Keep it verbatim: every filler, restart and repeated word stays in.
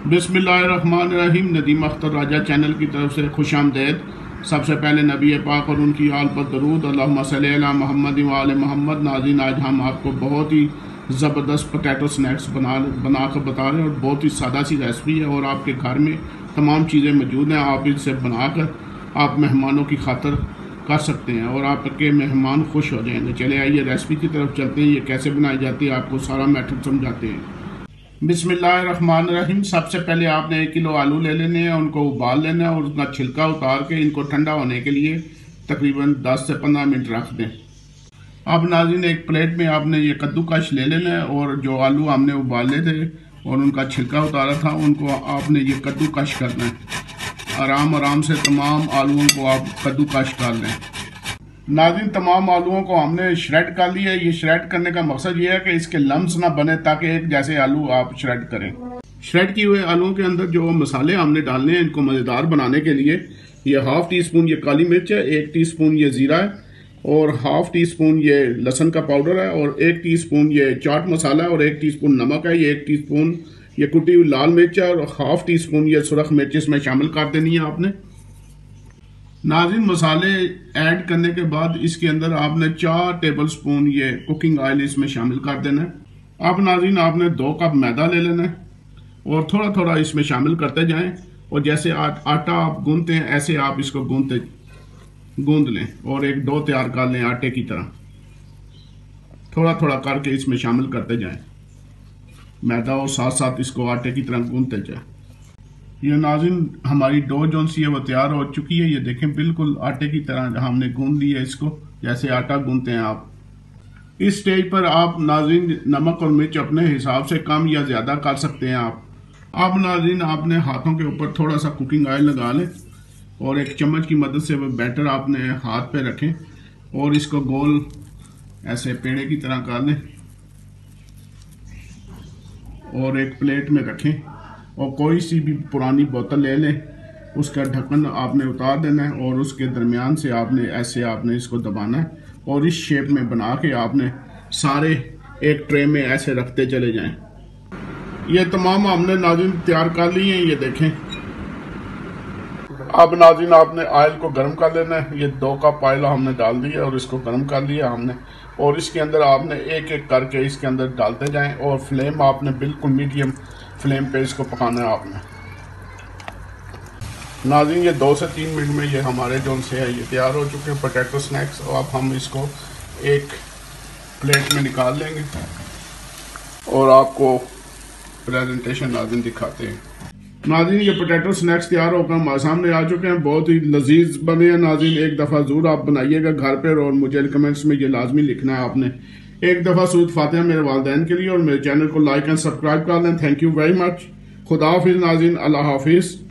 बिस्मिल्लाहिर्रहमानिर्रहीम। नदीम अख्तर राजा चैनल की तरफ से खुश आमदेद। सबसे पहले नबी पाक और उनकी आल पर दरूद। अल्लाहुम्मा सल्ली अला मुहम्मद व आले मोहम्मद। नाज़रीन, आज हम आपको बहुत ही ज़बरदस्त पोटैटो स्नैक्स बना बना कर बता रहे हैं और बहुत ही सादा सी रेसिपी है और आपके घर में तमाम चीज़ें मौजूद हैं। आप इसे बनाकर आप मेहमानों की खातर कर सकते हैं और आपके मेहमान खुश हो जाएंगे। चले आइए रेसिपी की तरफ चलते हैं। ये कैसे बनाई जाती है आपको सारा मैथड समझाते हैं। बिस्मिल्लाहिर्रहमानिर्रहीम। सबसे पहले आपने एक किलो आलू ले लेने हैं, उनको उबाल लेना है और उसका छिलका उतार के इनको ठंडा होने के लिए तकरीबन दस से पंद्रह मिनट रख दें। अब नाज़रीन, एक प्लेट में आपने ये कद्दूकश ले लेना है और जो आलू हमने उबाले थे और उनका छिलका उतारा था उनको आपने ये कद्दूकश करना है। आराम आराम से तमाम आलूओं को आप कद्दूकश कर लें। नाज़रीन, तमाम आलूओं को हमने श्रेड कर लिया है। ये श्रेड करने का मकसद ये है कि इसके लम्स ना बने ताकि एक जैसे आलू आप श्रेड करें। श्रेड किए हुए आलूओं के अंदर जो मसाले हमने डालने हैं इनको मज़ेदार बनाने के लिए, ये हाफ टी स्पून ये काली मिर्च है, एक टी स्पून ये ज़ीरा है और हाफ टी स्पून ये लहसुन का पाउडर है और एक टी स्पून ये चाट मसाला है और एक टी स्पून नमक है। ये एक टी स्पून ये कुटी हुई लाल मिर्च है और हाफ टी स्पून ये सुरख मिर्च इसमें शामिल कर देनी है आपने। नाज़रीन, मसाले ऐड करने के बाद इसके अंदर आपने चार टेबल स्पून ये कुकिंग ऑयल इसमें शामिल कर देना है। अब नाज़रीन, आपने दो कप मैदा ले लेना है और थोड़ा थोड़ा इसमें शामिल करते जाएं और जैसे आ, आटा आप गूंदते हैं ऐसे आप इसको गूंदते गूंद लें और एक डो तैयार कर लें आटे की तरह। थोड़ा थोड़ा करके इसमें शामिल करते जाएं मैदा और साथ साथ इसको आटे की तरह गूंदते जाएं। ये नाज़रीन, हमारी डो जो सी है वो तैयार हो चुकी है। ये देखें, बिल्कुल आटे की तरह हमने गूंद लिया इसको, जैसे आटा गूंदते हैं आप। इस स्टेज पर आप नाज़रीन नमक और मिर्च अपने हिसाब से कम या ज़्यादा कर सकते हैं आप। अब नाज़रीन, आपने हाथों के ऊपर थोड़ा सा कुकिंग ऑयल लगा लें और एक चम्मच की मदद से वो बैटर आपने हाथ पे रखें और इसको गोल ऐसे पेड़े की तरह कर लें और एक प्लेट में रखें और कोई सी भी पुरानी बोतल ले लें, उसका ढक्कन आपने उतार देना है और उसके दरमियान से आपने ऐसे आपने इसको दबाना है और इस शेप में बना के आपने सारे एक ट्रे में ऐसे रखते चले जाएं। ये तमाम हमने नाज़रीन तैयार कर लिए हैं। ये देखें। अब नाज़रीन, आपने ऑयल को गर्म कर लेना है। ये दो कप ऑयल हमने डाल दिया और इसको गर्म कर लिया हमने और इसके अंदर आपने एक एक करके इसके अंदर डालते जाएं और फ्लेम आपने बिल्कुल मीडियम फ्लेम पे इसको पकाना है आपने। नाज़रीन, ये दो से तीन मिनट में ये हमारे जो से है ये तैयार हो चुके हैं पोटैटो स्नैक्स। और अब हम इसको एक प्लेट में निकाल लेंगे और आपको प्रेजेंटेशन नाज़रीन दिखाते हैं। नाज़रीन, ये पोटैटो स्नैक्स तैयार होकर हमारे सामने आ चुके हैं। बहुत ही लजीज बने हैं नाज़रीन। एक दफ़ा ज़रूर आप बनाइएगा घर पर और मुझे कमेंट्स में ये लाजमी लिखना है आपने। एक दफ़ा सूद फातिहा मेरे वालिदैन के लिए और मेरे चैनल को लाइक एंड सब्सक्राइब कर लें। Thank you very much. खुदा हाफिज़ नाज़रीन। अल्लाह हाफिज़।